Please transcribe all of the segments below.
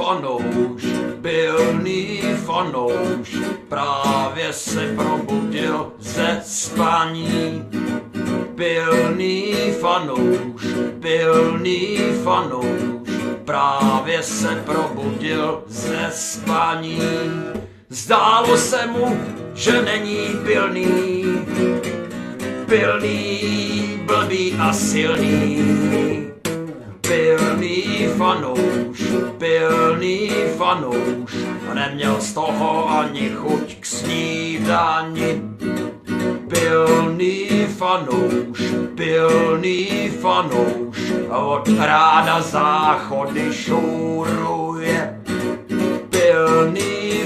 fanouš, pilný fanouš, právě se probudil ze spání. Pilný fanouš, právě se probudil ze spání. Zdálo se mu, že není pilný, blbý a silný. Pilný fanouš, neměl z toho ani chuť k snídani. Pilný fanouš, a od rána záchody šouruje. Pilný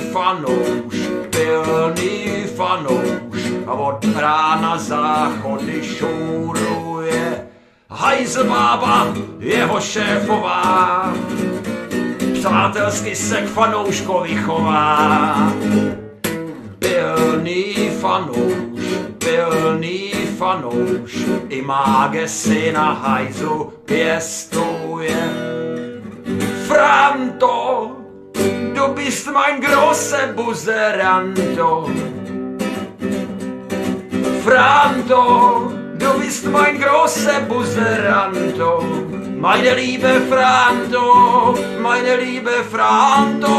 fanouš, a od rána záchody šouruje. Hajzl bába, jeho šéfová, přátelsky se k fanouškovi chová. Pilný fanouš, i máge si na hajzlu pěstuje. Franto, du bist mein große Buseranto. Franto, du bist mein große Buseranto. Meine liebe Franto, meine liebe Franto.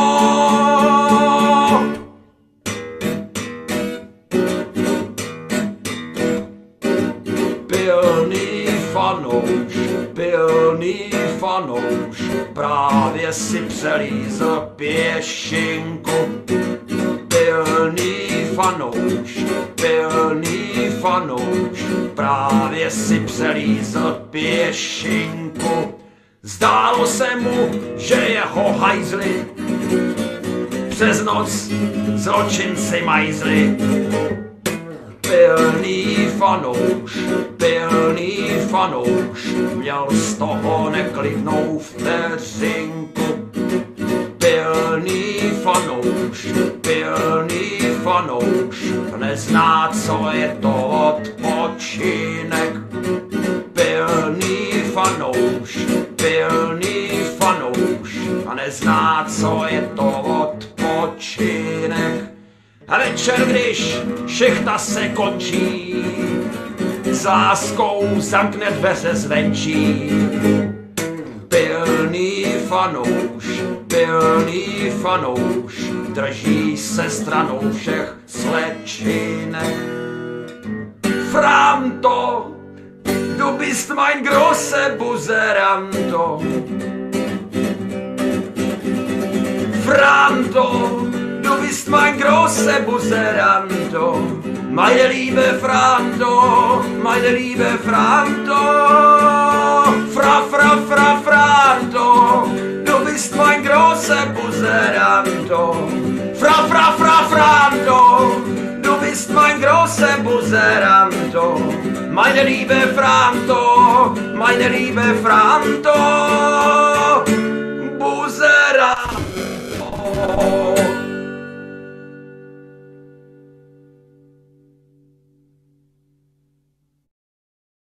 Pilný fanouš, právě si přelízl pěšinku. Pilný fanouš, právě si přelízl pěšinku. Zdálo se mu, že jeho hajzli přes noc zločinci majzli. Pilný fanouš, měl z toho neklidnou vteřinku. Pilný fanouš, nezná, co je to odpočinek. Pilný fanouš, a nezná, co je to odpočinek. A večer, když šichta se končí, s láskou zamkne dveře zvenčí. Pilný fanouš, drží se stranou všech slečinek. Franto, du bist mein große Buseranto. Franto, du bist mein große Buseranto. Meine liebe Franto, meine liebe Franto. Franto, du bist mein große Buseranto. Franto, du bist mein große Buseranto. Meine liebe Franto, meine liebe Franto. Buseranto.